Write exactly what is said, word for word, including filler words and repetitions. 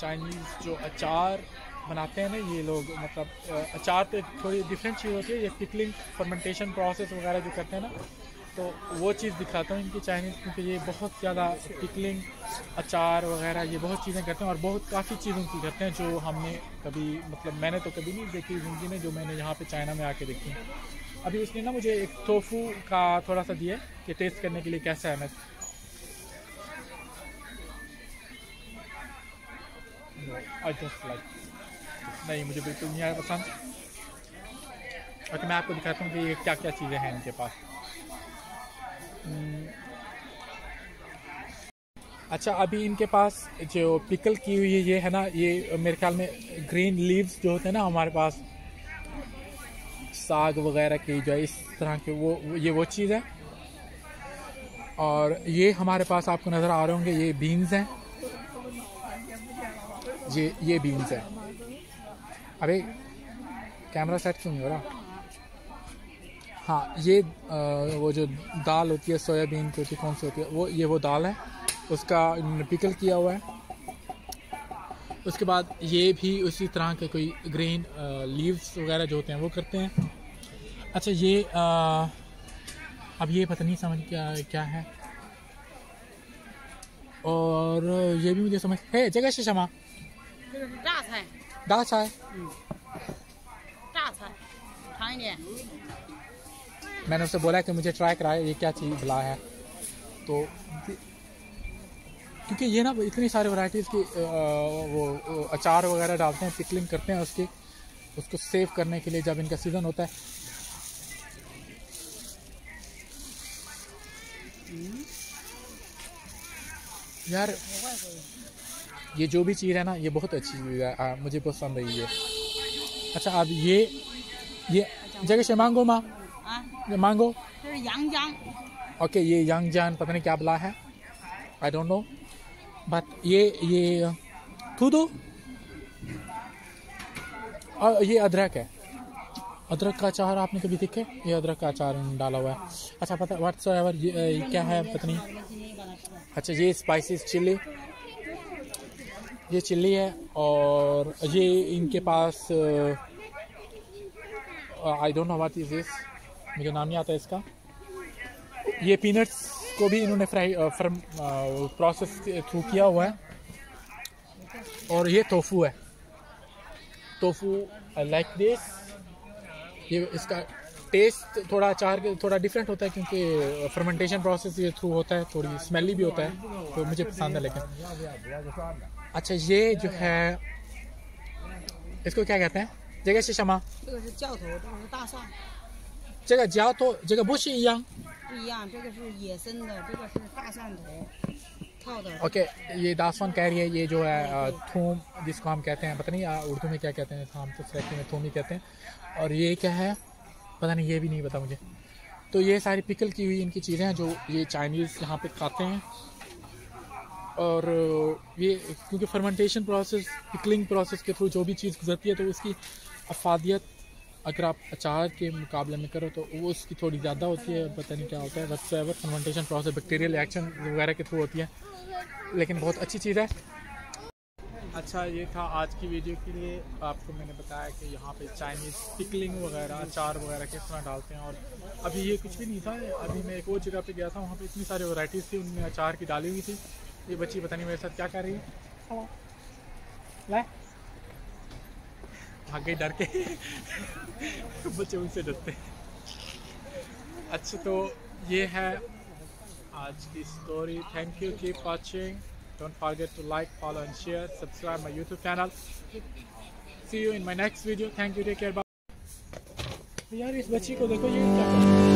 Chinese जो अचार बनाते हैं ना ये लोग, मतलब अचार तो थोड़ी डिफरेंट चीज़ होती है, ये पिकलिंग फर्मेंटेशन प्रोसेस वगैरह जो करते हैं ना, तो वो चीज़ दिखाता हूँ इनकी चाइनीज़, क्योंकि ये बहुत ज़्यादा पिकलिंग अचार वगैरह ये बहुत चीज़ें करते हैं और बहुत काफ़ी चीज़ों की करते हैं जो हमने कभी, मतलब मैंने तो कभी नहीं देखी ज़िंदगी में, जो मैंने यहाँ पे चाइना में आके देखी है। अभी उसने ना मुझे एक टोफू का थोड़ा सा दिया कि टेस्ट करने के लिए कैसा है। मैं आई जस्ट लाइक, नहीं मुझे बिल्कुल नहीं आया पसंद। और मैं आपको दिखाता हूँ कि ये क्या क्या चीज़ें हैं इनके पास। अच्छा, अभी इनके पास जो पिकल की हुई है ये है ना, ये मेरे ख्याल में ग्रीन लीव्स जो होते हैं ना हमारे पास साग वगैरह की जो है इस तरह के, वो ये वो चीज़ है। और ये हमारे पास आपको नज़र आ रहे होंगे, ये बीन्स हैं, ये ये बीन्स है। अबे कैमरा सेट क्यों नहीं हो रहा? हाँ, ये आ, वो जो दाल होती है सोयाबीन की होती है, कौन सी होती है वो, ये वो दाल है, उसका पिकल किया हुआ है। उसके बाद ये भी उसी तरह के कोई ग्रीन लीव्स वगैरह जो होते हैं वो करते हैं। अच्छा, ये आ, अब ये पता नहीं समझ क्या क्या है। और ये भी मुझे समझ है जगह से क्षमा दाल चाय मैंने उससे बोला कि मुझे ट्राई कराए ये क्या चीज़ भला है। तो क्योंकि ये ना इतनी सारी वैरायटीज़ की वो अचार वगैरह डालते हैं, पिकलिंग करते हैं उसकी, उसको सेव करने के लिए जब इनका सीज़न होता है। यार ये जो भी चीज़ है ना ये बहुत अच्छी चीज़ है, आ, मुझे पसंद है ये। अच्छा, अब ये ये जगह से मांगो माँ ये मांगो ओके, ये यांग जान पता नहीं क्या बुला है, आई डोंट नो, बट ये ये थूदो और ये अदरक है। अदरक का अचार आपने कभी देखे? ये अदरक का अचार डाला हुआ है। अच्छा, पता व्हाट्सएवर ये, ये क्या है पता नहीं। अच्छा, ये स्पाइसेस चिली, ये चिल्ली है। और ये इनके पास I don't know what is this, मुझे नाम नहीं आता इसका। ये पीनट्स को भी इन्होंने फ्राई प्रोसेस थ्रू किया हुआ है। और ये टोफू है, टोफू लाइक दिस। ये इसका टेस्ट थोड़ा अचार के थोड़ा डिफरेंट होता है क्योंकि फर्मेंटेशन प्रोसेस ये थ्रू होता है, थोड़ी स्मेली भी होता है, तो मुझे पसंद है। लेकिन अच्छा, ये जो है इसको क्या कहते हैं? जगह से क्षमा जगह जाओ तो जगह बुश ओके, ये दासवान कह रही है, ये जो है थूम जिसको हम कहते हैं, पता नहीं उर्दू में क्या कहते हैं, हम तो सिलेक्टिव में थूम ही कहते हैं। और ये क्या है पता नहीं, ये भी नहीं पता मुझे। तो ये सारी पिकल की हुई इनकी चीज़ें हैं जो ये चाइनीज़ यहाँ पे खाते हैं। और ये क्योंकि फर्मेंटेशन प्रोसेस, पिकलिंग प्रोसेस के थ्रू जो भी चीज़ गुजरती है तो उसकी अफादियत अगर आप अचार के मुकाबले में करो तो वो उसकी थोड़ी ज़्यादा होती है। पता नहीं क्या होता है, but fermentation process bacterial reaction वगैरह के थ्रू होती है, लेकिन बहुत अच्छी चीज़ है। अच्छा, ये था आज की वीडियो के लिए। आपको मैंने बताया कि यहाँ पे चाइनीज़ पिकलिंग वगैरह अचार वगैरह किस तरह डालते हैं। और अभी ये कुछ भी नहीं था, अभी मैं एक और जगह पे गया था, वहाँ पे इतनी सारी वैरायटीज़ थी, उनमें अचार की डाली हुई थी। ये बच्ची पता नहीं मेरे साथ क्या कर रही है, ले भाग गई डर के बच्चे उनसे डरते। अच्छा, तो ये है आज की story. Thank you, keep watching, don't forget to like, follow and share, subscribe my YouTube channel. See you in my next video. Thank you, take care, bye। यार इस बच्ची को देखो, ये क्या कर रही है?